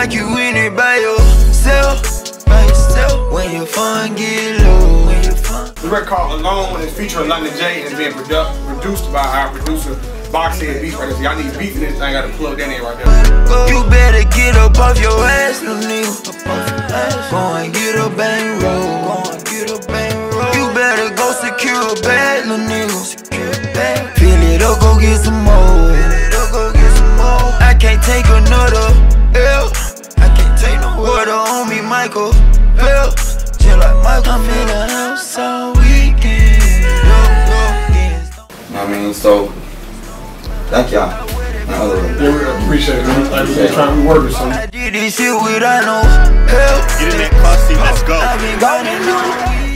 like you in it by yourself. When your fun get low. The record called Alone, and it's featuring London J, and it's being produced by our producer, Boxhead Beats right there. So y'all need beats in this thing, I gotta plug that in right there. You better get up off your ass, little nigga. Go and get a bang roll. You better go secure a bag, little nigga. Fill it up, go get some more. I can't take another L. I can't take no water on me, Michael. Chill like Michael. I'm in the house all weekend. I mean, so thank y'all. Yeah, we appreciate it, man. Like we're trying to work or something. I did this shit without no help. Get in that car seat, let's go. I've been grinding on